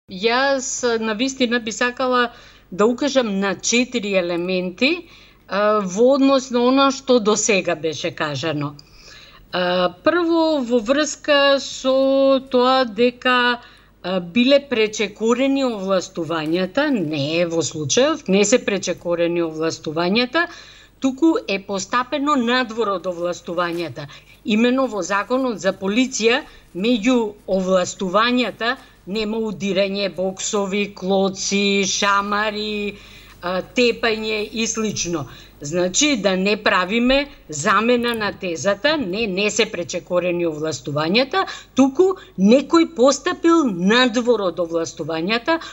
Јас навистина би сакала да укажам на 4 елементи во однос на она што до сега беше кажано. Прво, во врска со тоа дека биле пречекорени овластувањата, не е во случајов, не се пречекорени овластувањата, туку е постапено надвор од овластувањата. Имено во Законот за полиција, меѓу овластувањата нема удирање, боксови, клоци, шамари, тепање и слично. Значи, да не правиме замена на тезата, не се пречекорени овластувањата, туку некој постапил надвор од овластувањата,